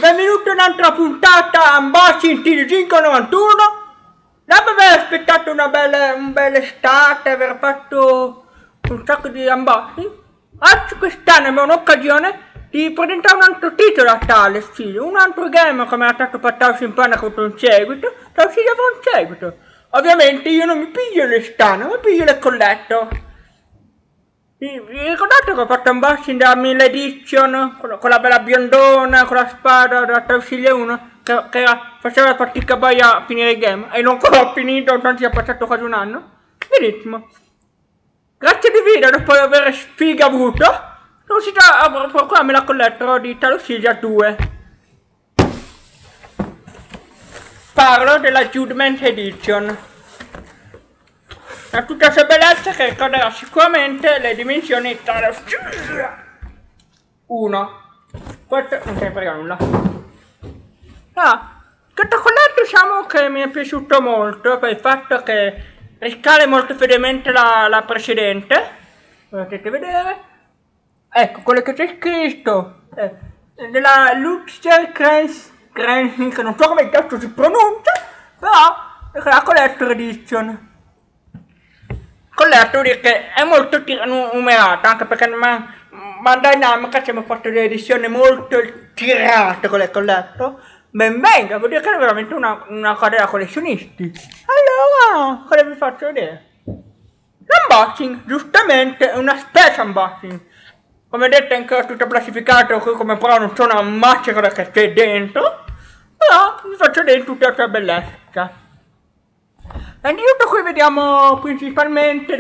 benvenuti a un'altra puntata Unboxing TG591. Dopo aver aspettato un bel estate, aver fatto un sacco di unboxing, oggi quest'anno abbiamo un'occasione di presentare un altro titolo a tale stile, un altro game come era stato fatto in Pana contro un seguito, da uscire avrà un seguito. Ovviamente io non mi piglio le stanne, mi piglio le colletto. Vi ricordate che ho fatto unboxing da 1000 Edition con la bella biondona, con la spada da Tausile 1 che faceva fatica poi a finire il game e non ho finito, tanto è passato quasi un anno. Benissimo. Grazie di video, dopo aver sfiga avuto, sono riuscito a procurarmi la colletto di Tausile 2. Parlo della Judgment Edition. Ha tutta sua bellezza che ricorderà sicuramente le dimensioni tra 1. Questo non se ne frega nulla. Questo colletto diciamo che mi è piaciuto molto per il fatto che riscale molto fedelmente la precedente. Potete vedere. Ecco quello che c'è scritto. Della Luxer Krens, che non so come cazzo si pronuncia, però è la Collector Edition. Colletto vuol dire che è molto numerata, anche perché Bandai Namco abbiamo fatto delle edizioni molto tirate con le colletto. Ben venga, vuol dire che è veramente una cosa da collezionisti. Allora, cosa vi faccio vedere? L'unboxing, giustamente, è una special unboxing. Come vedete anche ho tutto classificato, come però non sono una maschera che c'è dentro, però vi faccio vedere tutta la sua bellezza. Innanzitutto qui vediamo principalmente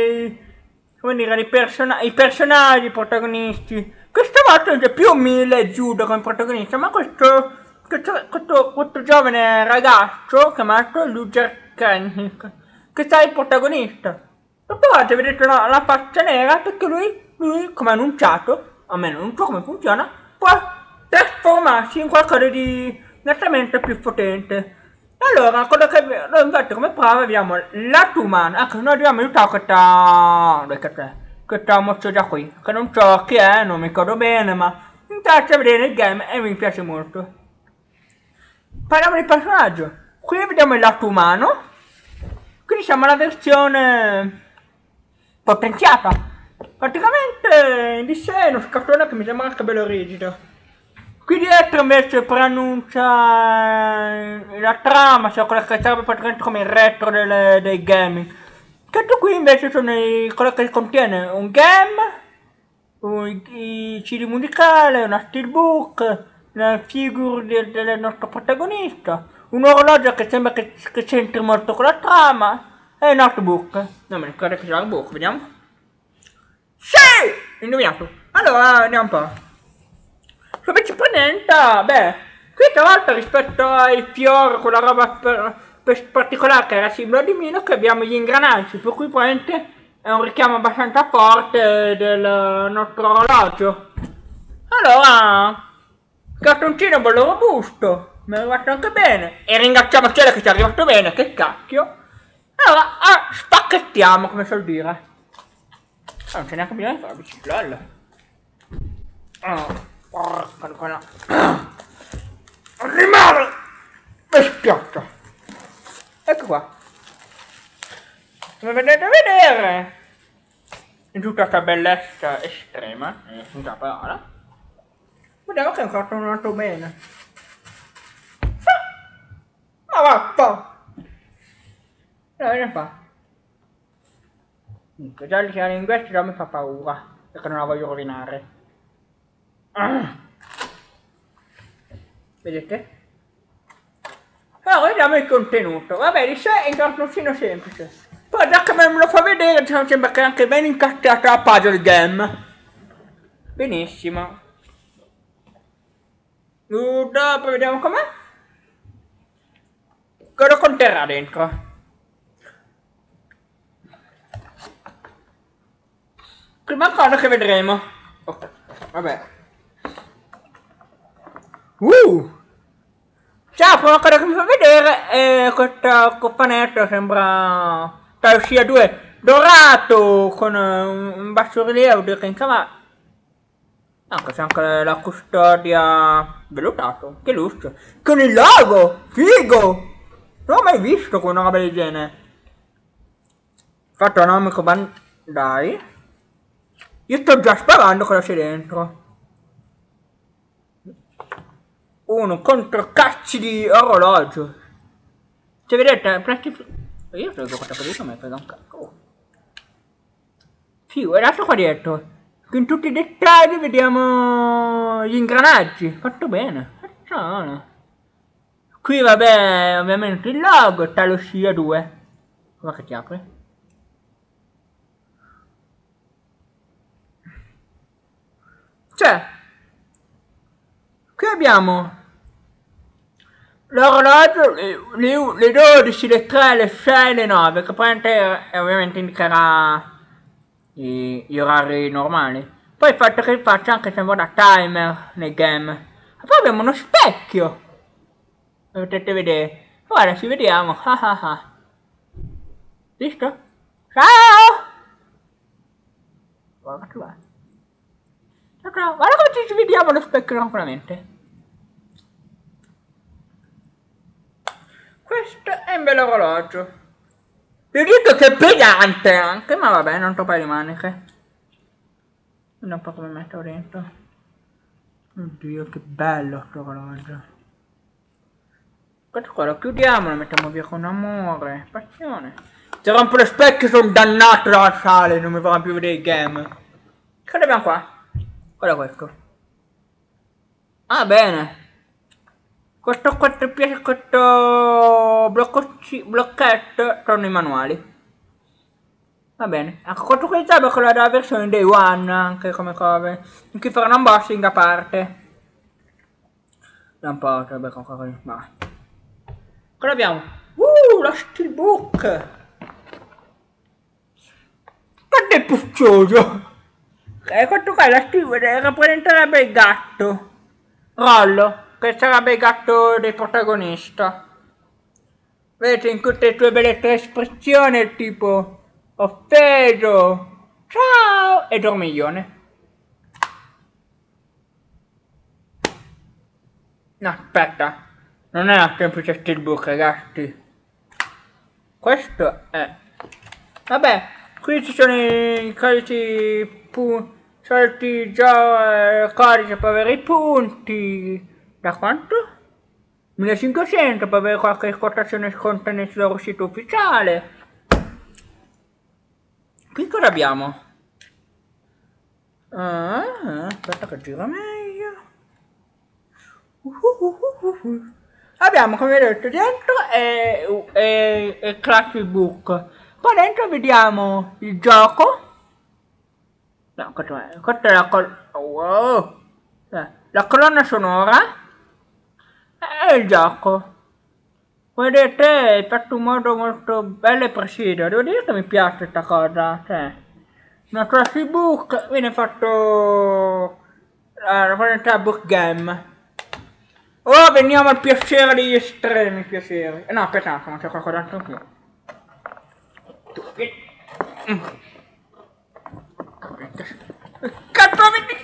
i personaggi, i protagonisti. Questa volta c'è più 1000 Judo come protagonista, ma questo giovane ragazzo chiamato Luger Krennic, che sarà il protagonista. Dopo vedete la faccia nera perché lui, come annunciato, almeno non so come funziona, può trasformarsi in qualcosa di nettamente più potente. Allora, quello che infatti come prova abbiamo lato umano. Ecco, noi dobbiamo aiutare questa mozzetta qui, che non so chi è, non mi ricordo bene, ma mi piace vedere il game e mi piace molto. Parliamo di personaggio. Qui vediamo il lato umano. Quindi siamo alla versione potenziata. Praticamente di sé è uno scatolone che mi sembra anche bello rigido. Qui dietro invece preannuncia la trama, cioè quella che sarebbe praticamente come il retro dei gaming. Questo qui invece sono quello che contiene un game, i CD musicali, una steelbook, una figure del nostro protagonista, un orologio che sembra che c'entri molto con la trama e un notebook. Non mi ricordo che c'è il book, vediamo. Sì! Indovinato. Allora, vediamo un po'. Come ci presenta? Beh, qui tra l'altro rispetto ai fiori, quella roba particolare che era simbolo di Milo, che abbiamo gli ingranaggi, per cui probabilmente è un richiamo abbastanza forte del nostro orologio. Allora, cartoncino bello robusto, mi è arrivato anche bene, e ringraziamo cielo che ci è arrivato bene, che cacchio. Allora, spacchettiamo, come suol dire. Non c'è neanche bisogno di fare la bicicletta. Porca quella animale bestiotto. Ecco qua, come vedete vedere in tutta questa bellezza estrema, senza parola. Vediamo che è ancora tornato bene. Ma vaffa, vediamo qua. Già il linguetta già mi fa paura perché non la voglio rovinare. Vedete? Allora vediamo il contenuto. Vabbè, di sé è un cartoncino semplice. Poi già che me lo fa vedere, diciamo, sembra che è anche ben incastrata la puzzle game. Benissimo. Dopo vediamo com'è. Cosa conterrà dentro. Prima cosa che vedremo. Ok, vabbè. Ciao, prima cosa che mi fa vedere è questo cofanetto, sembra Tausile 2 dorato con un basso rilievo, direi che in cava. Anche c'è anche la custodia velutato. Che lusso. Con il lago! Figo! Non ho mai visto una roba del genere. Fatto un amico Bandai. Io sto già sparando cosa c'è dentro. Uno contro cazzi di orologio. Se vedete, io so questa cosa mi frega un cacco. Figo, guardate qua dietro. In tutti i dettagli vediamo gli ingranaggi. Fatto bene. Facciamo. Qui vabbè, ovviamente il logo, talo scia 2. Come che ti apre? Cioè, qui abbiamo l'orologio, le 12, le 3, le 6, le 9, che praticamente ovviamente indicherà gli orari normali. Poi il fatto che il faccia anche sembra da timer nei game. E poi abbiamo uno specchio. Potete vedere. Ora ci vediamo. Visto? Ciao! Guarda che va. Guarda come ci vediamo allo specchio tranquillamente. Questo è un bel orologio. Vi dico che è pesante anche, ma vabbè, non troppo di maniche. Non so come metto dentro. Oddio, che bello questo orologio. Questo qua lo chiudiamo, lo mettiamo via con amore, passione. Se rompo le specchie sono dannato dalla sale, non mi faranno più vedere i game. Che abbiamo qua? Guarda questo. Ah, bene. Questo blocchetto sono i manuali. Va bene. Anche questo qui sarebbe quella della versione Day One, anche come cose. In cui farò un unboxing a parte. Da un po', sarebbe qualcosa così. Va. Cosa abbiamo? La steelbook! Guarda il puccioso! Questo qua è la steelbook, rappresenterebbe il gatto. Rollo, che sarebbe il gatto del protagonista. Vedete in tutte le sue belle tre espressioni, tipo offeso, ciao e dormiglione. No, aspetta, non è una semplice steelbook, ragazzi. Questo è... Vabbè, qui ci sono i codici soliti già codice per avere i punti. Da quanto? 1500 per avere qualche quotazione sconto nel loro sito ufficiale. Qui cosa abbiamo? Aspetta che gira meglio. Abbiamo, come vedete, dentro è Classic Book. Poi dentro vediamo il gioco. No, questa è la wow. La colonna sonora e il gioco. Vedete, è fatto in modo molto bello e preciso. Devo dire che mi piace questa cosa. Cioè, una Classic Book viene fatto la book game. Ora veniamo al piacere degli estremi piaceri. No, aspettate, ma c'è qualcos'altro qui. Cazzo,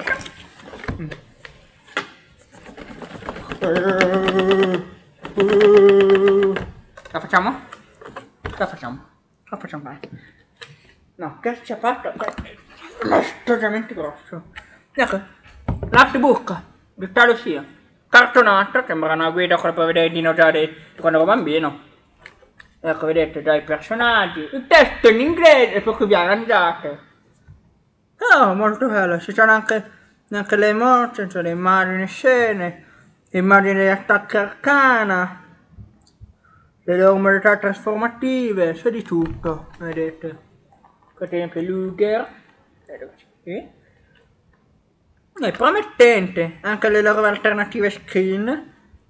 la facciamo? La facciamo. La facciamo fare. No, che ci ha fatto? È assolutamente grosso. Ecco, l'artbook di tale sia. Cartonato, sembra una guida per vedere i dinosauri di quando ero bambino. Ecco, vedete già i personaggi. Il testo in inglese, per cui vi arrangiate. Oh, molto bello. Ci sono anche le emozioni, cioè le immagini scene, le immagini degli attacchi arcana, le loro modalità trasformative, c'è di tutto, vedete. Per esempio Luger. Sì. È promettente, anche le loro alternative screen.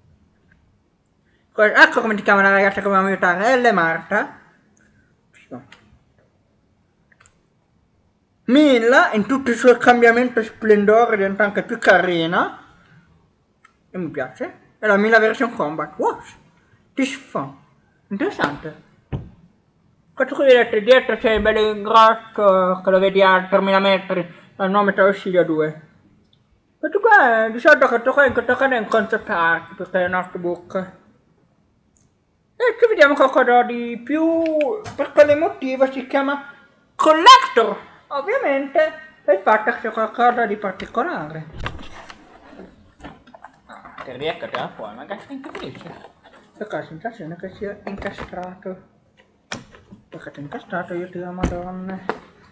Ecco come si chiama la ragazza che dobbiamo aiutare, L. Marta. Milla, in tutto il suo cambiamento e splendore, diventa anche più carina. E mi piace. È la Milla version combat. Wow, tisfo. Interessante. Questo qui vedete dietro c'è il bello grosso, che lo vedi a 3000 metri, al nome Scilia 2. Di solito che tocca è un concept art perché è un artbook. E ci vediamo qualcosa di più. Per quale motivo si chiama collector? Ovviamente per il fatto che c'è qualcosa di particolare. Che riesca a tirare fuori, magari si incapisce. Perché la sensazione che sia incastrato. Perché è incastrato io tiro madonna.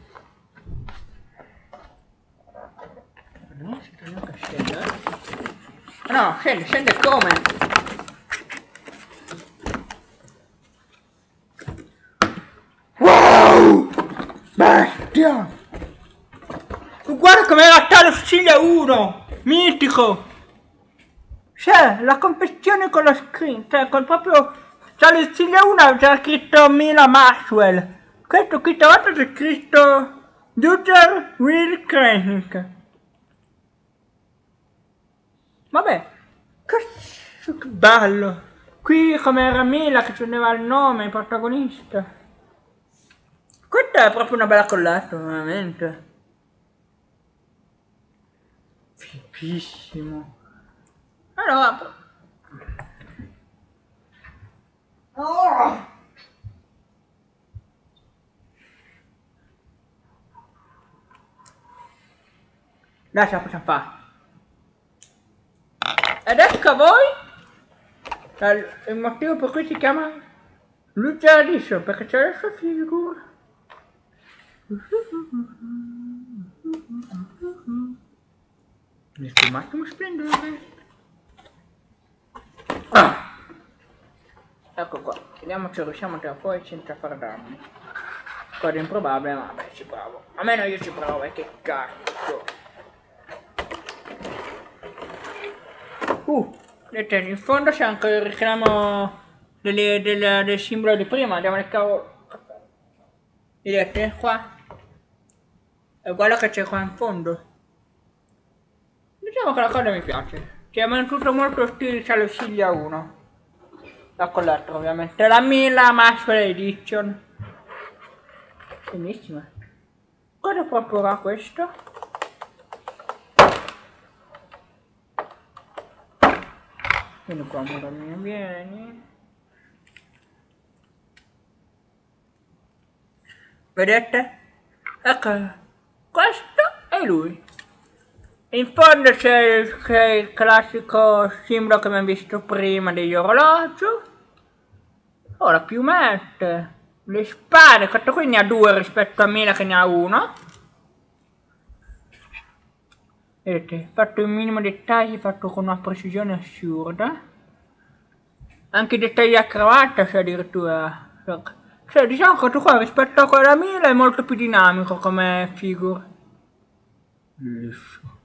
No, si toglie che scende. No, scende come? Wow! Bestia! Guarda com'era Talos Sicilia 1! Mitico! C'è la confezione con la screen, cioè con proprio Talos Sicilia 1 c'era scritto Mila Maxwell. Questo qui tra l'altro c'è scritto User Will Crank. Vabbè, che bello! Qui come era Mila che teneva il nome, il protagonista. Questa è proprio una bella colletta, veramente. Fighissimo. Allora... Oh! Dai, ce la possiamo fare. Ed ecco a voi il motivo per cui si chiama Lucia Edition, perché c'è la sua figura. Nel suo massimo splendore. Ecco qua, vediamo se riusciamo a tirare fuori senza far danni. Cosa improbabile, ma vabbè, ci provo. Almeno io ci provo, che cazzo. Vedete, in fondo c'è anche il richiamo del simbolo di prima, andiamo nel cavo. Vedete qua? È uguale che c'è qua in fondo. Diciamo che la cosa mi piace. Siamo tutto molto stile Talos Sicilia 1. La colletta ovviamente. La Mila Maxwell Edition. Benissima. Cosa proporrà questo? Vieni qua, amore mio, vieni. Vedete? Ecco, questo è lui. In fondo c'è il classico simbolo che abbiamo visto prima degli orologi. Oh, la piumette, le spade, questo qui ne ha due rispetto a Mila che ne ha uno. Vedete, fatto il minimo dettagli, fatto con una precisione assurda. Anche i dettagli a cravatta c'è addirittura. Cioè diciamo che qua rispetto a quella Mila è molto più dinamico come figure. Bellissimo.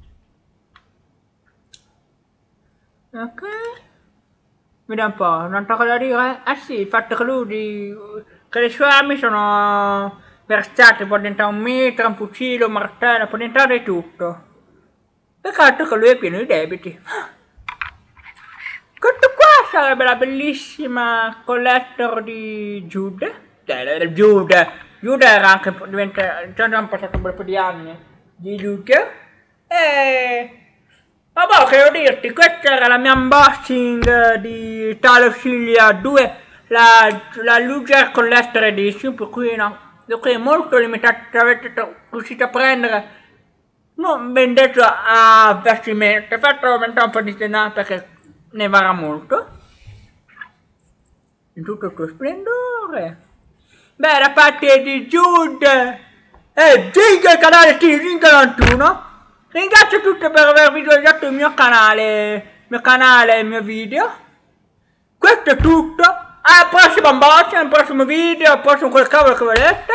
Ok. Vediamo un po', un'altra cosa da dire? Ah sì, il fatto che che le sue armi sono versate, può diventare un mitra, un fucile, un martello, può diventare tutto. Peccato che lui è pieno di debiti. Questo qua sarebbe la bellissima collector di Jude. Jude era anche, già hanno passato un bel po' di anni di Jude. E... vabbè, che devo dirti, questa era la mia unboxing di Talos Sicilia 2, la Luger Collector Edition, per cui è molto limitata, se avete riuscito a prendere. Non vendetelo a vestimento, fatelo aumentare un po' di denaro perché ne varrà molto. In tutto il suo splendore. Beh, da parte di Jude e Zinga, il canale Zinga91. Ringrazio tutti per aver visualizzato il mio canale e il mio video. Questo è tutto. Alla prossima unboxing, al prossimo video, al prossimo quel cavolo che volete.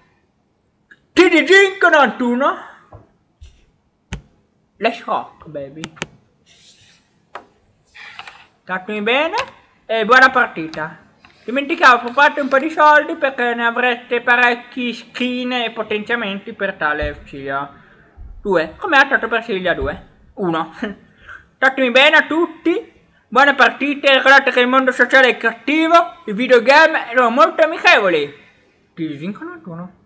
Zinga91. Let's rock, baby. Statemi bene e buona partita. Dimenticavo, fate un po' di soldi perché ne avrete parecchi skin e potenziamenti per tale Sicilia 2. Come ha stato per Sicilia 2? 1. Statemi bene a tutti. Buone partite. Ricordate che il mondo sociale è cattivo. I videogame sono molto amichevoli. Ti disincono 1.